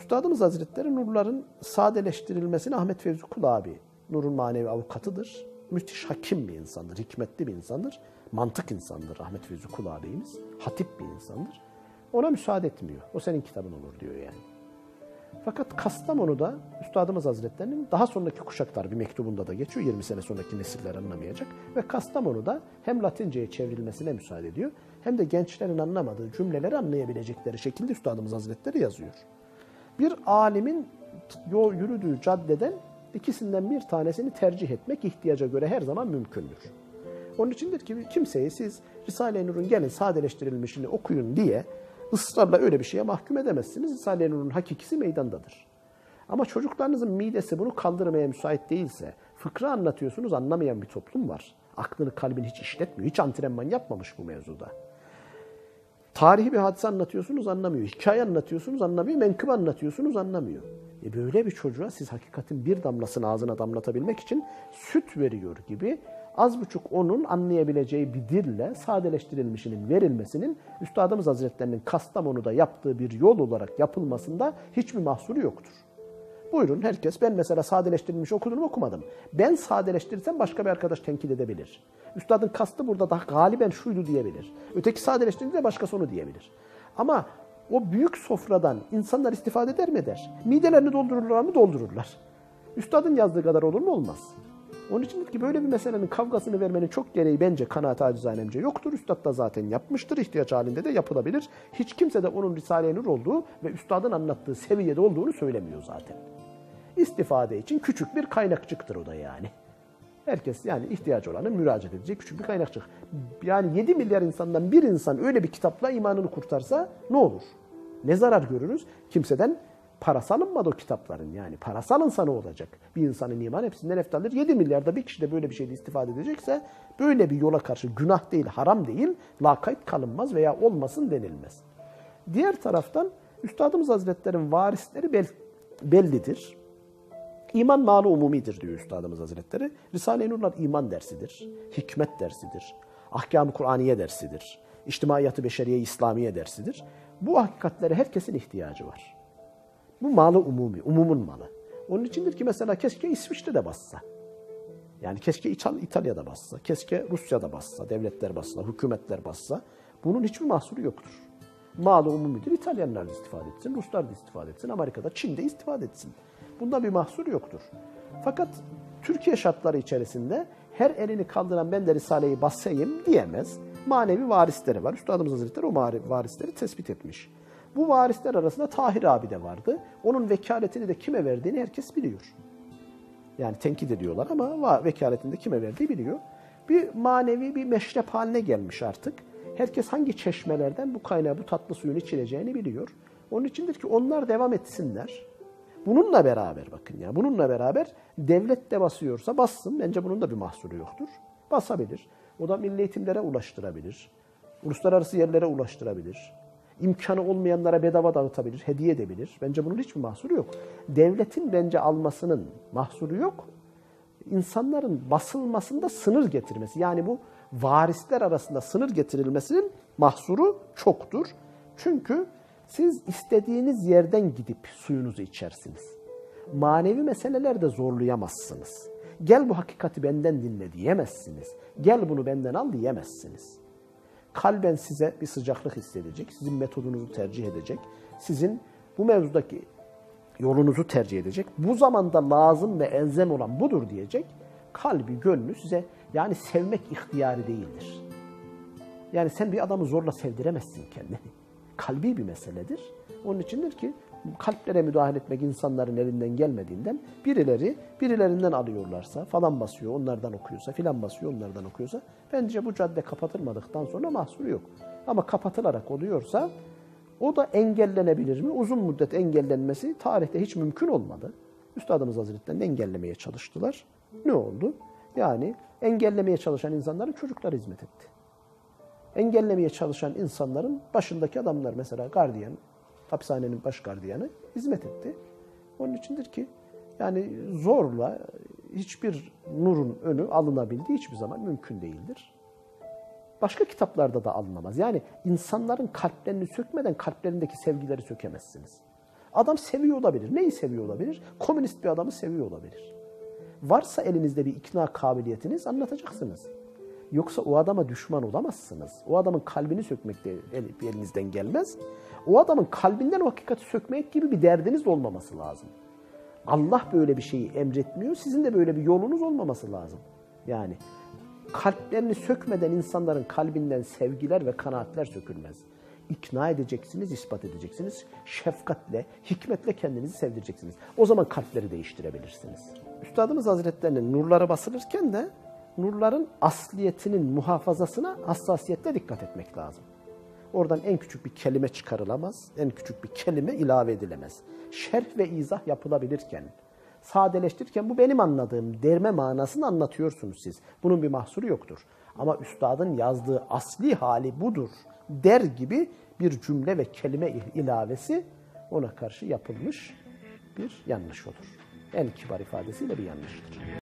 Üstadımız Hazretleri nurların sadeleştirilmesini Ahmet Fevzi Kul abi, nurun manevi avukatıdır. Müthiş hakim bir insandır, hikmetli bir insandır. Mantık insandır Ahmet Fevzi Kul abimiz. Hatip bir insandır. Ona müsaade etmiyor. O senin kitabın olur diyor yani. Fakat Kastamonu'da Üstadımız Hazretleri'nin daha sonraki kuşaklar bir mektubunda da geçiyor. 20 sene sonraki nesiller anlamayacak. Ve Kastamonu'da hem Latinceye çevrilmesine müsaade ediyor, hem de gençlerin anlamadığı cümleleri anlayabilecekleri şekilde Üstadımız Hazretleri yazıyor. Bir alimin yürüdüğü caddeden ikisinden bir tanesini tercih etmek ihtiyaca göre her zaman mümkündür. Onun içindir ki kimseyi siz Risale-i Nur'un gelin sadeleştirilmişini okuyun diye ısrarla öyle bir şeye mahkum edemezsiniz. Risale-i Nur'un hakikisi meydandadır. Ama çocuklarınızın midesi bunu kaldırmaya müsait değilse, fıkra anlatıyorsunuz, anlamayan bir toplum var. Aklını, kalbini hiç işletmiyor. Hiç antrenman yapmamış bu mevzuda. Tarihi bir hadise anlatıyorsunuz, anlamıyor. Hikaye anlatıyorsunuz, anlamıyor. Menkıbe anlatıyorsunuz, anlamıyor. Böyle bir çocuğa siz hakikatin bir damlasını ağzına damlatabilmek için süt veriyor gibi az buçuk onun anlayabileceği bir dille sadeleştirilmişinin verilmesinin Üstadımız Hazretlerinin Kastamonu'da yaptığı bir yol olarak yapılmasında hiçbir mahsuru yoktur. Buyurun herkes, ben mesela sadeleştirilmiş okudum mu okumadım. Ben sadeleştirirsem başka bir arkadaş tenkit edebilir. Üstadın kastı burada daha galiben şuydu diyebilir. Öteki sadeleştirince başkası onu diyebilir. Ama o büyük sofradan insanlar istifade eder mi eder? Midelerini doldururlar mı? Doldururlar. Üstadın yazdığı kadar olur mu? Olmaz. Onun için ki böyle bir meselenin kavgasını vermenin çok gereği bence kanaat acizanemce yoktur. Üstad da zaten yapmıştır. İhtiyaç halinde de yapılabilir. Hiç kimse de onun Risale-i Nur olduğu ve üstadın anlattığı seviyede olduğunu söylemiyor zaten. İstifade için küçük bir kaynakçıktır o da yani. Herkes yani ihtiyacı olanın müracaat edecek küçük bir kaynakçık. Yani 7 milyar insandan bir insan öyle bir kitapla imanını kurtarsa ne olur? Ne zarar görürüz? Kimseden parası alınmadı o kitapların yani. Parası alınsa ne olacak? Bir insanın imanı hepsinden eftaldir. 7 milyarda bir kişi de böyle bir şeyde istifade edecekse böyle bir yola karşı günah değil, haram değil, lakayt kalınmaz veya olmasın denilmez. Diğer taraftan Üstadımız Hazretleri'nin varisleri bellidir. İman malı umumidir diyor Üstadımız Hazretleri. Risale-i Nurlar iman dersidir, hikmet dersidir, ahkam-ı Kur'aniye dersidir, içtimaiyat-ı beşeriye İslamiye dersidir. Bu hakikatlere herkesin ihtiyacı var. Bu malı umumi, umumun malı. Onun içindir ki mesela keşke İsviçre'de bassa. Yani keşke İtalya'da bassa, keşke Rusya'da bassa, devletler bassa, hükümetler bassa. Bunun hiçbir mahsuru yoktur. Malı umumidir. İtalyanlar da istifade etsin, Ruslar da istifade etsin, Amerika'da, Çin'de istifade etsin. Bunda bir mahsur yoktur. Fakat Türkiye şartları içerisinde her elini kaldıran ben de Risale'yi basayım diyemez. Manevi varisleri var. Üstadımız Hazretleri o varisleri tespit etmiş. Bu varisler arasında Tahir abi de vardı. Onun vekaletini de kime verdiğini herkes biliyor. Yani tenkit ediyorlar ama vekaletini de kime verdiği biliyor. Bir manevi bir meşrep haline gelmiş artık. Herkes hangi çeşmelerden bu kaynağı, bu tatlı suyun içileceğini biliyor. Onun içindir ki onlar devam etsinler. Bununla beraber bakın ya, bununla beraber devlet de basıyorsa bassın. Bence bunun da bir mahsuru yoktur. Basabilir. O da milli eğitimlere ulaştırabilir. Uluslararası yerlere ulaştırabilir. İmkanı olmayanlara bedava dağıtabilir, hediye edebilir. Bence bunun hiçbir mahsuru yok. Devletin bence almasının mahsuru yok. İnsanların basılmasında sınır getirmesi. Yani bu varisler arasında sınır getirilmesinin mahsuru çoktur. Çünkü siz istediğiniz yerden gidip suyunuzu içersiniz. Manevi meselelerde zorlayamazsınız. Gel bu hakikati benden dinle diyemezsiniz. Gel bunu benden al diyemezsiniz. Kalben size bir sıcaklık hissedecek, sizin metodunuzu tercih edecek, sizin bu mevzudaki yolunuzu tercih edecek, bu zamanda lazım ve elzem olan budur diyecek, kalbi, gönlü size, yani sevmek ihtiyari değildir. Yani sen bir adamı zorla sevdiremezsin kendini. Kalbi bir meseledir. Onun içindir ki kalplere müdahale etmek insanların elinden gelmediğinden birilerinden alıyorlarsa, falan basıyor, onlardan okuyorsa, filan basıyor, onlardan okuyorsa, bence bu cadde kapatılmadıktan sonra mahsuru yok. Ama kapatılarak oluyorsa o da engellenebilir mi? Uzun müddet engellenmesi tarihte hiç mümkün olmadı. Üstadımız Hazretleri'ni engellemeye çalıştılar. Ne oldu? Yani engellemeye çalışan insanların çocukları hizmet etti. Engellemeye çalışan insanların başındaki adamlar, mesela gardiyan, hapishanenin baş gardiyanı hizmet etti. Onun içindir ki yani zorla hiçbir nurun önü alınabildiği hiçbir zaman mümkün değildir. Başka kitaplarda da alınamaz. Yani insanların kalplerini sökmeden kalplerindeki sevgileri sökemezsiniz. Adam seviyor olabilir. Neyi seviyor olabilir? Komünist bir adamı seviyor olabilir. Varsa elinizde bir ikna kabiliyetiniz anlatacaksınız. Yoksa o adama düşman olamazsınız. O adamın kalbini sökmek de elinizden gelmez. O adamın kalbinden o hakikati sökmek gibi bir derdiniz olmaması lazım. Allah böyle bir şeyi emretmiyor. Sizin de böyle bir yolunuz olmaması lazım. Yani kalplerini sökmeden insanların kalbinden sevgiler ve kanaatler sökülmez. İkna edeceksiniz, ispat edeceksiniz. Şefkatle, hikmetle kendinizi sevdireceksiniz. O zaman kalpleri değiştirebilirsiniz. Üstadımız Hazretlerinin nurları basılırken de nurların asliyetinin muhafazasına hassasiyetle dikkat etmek lazım. Oradan en küçük bir kelime çıkarılamaz, en küçük bir kelime ilave edilemez. Şerh ve izah yapılabilirken, sadeleştirirken bu benim anladığım derme manasını anlatıyorsunuz siz. Bunun bir mahsuru yoktur. Ama üstadın yazdığı asli hali budur der gibi bir cümle ve kelime ilavesi ona karşı yapılmış bir yanlış olur. En kibar ifadesiyle bir yanlıştır.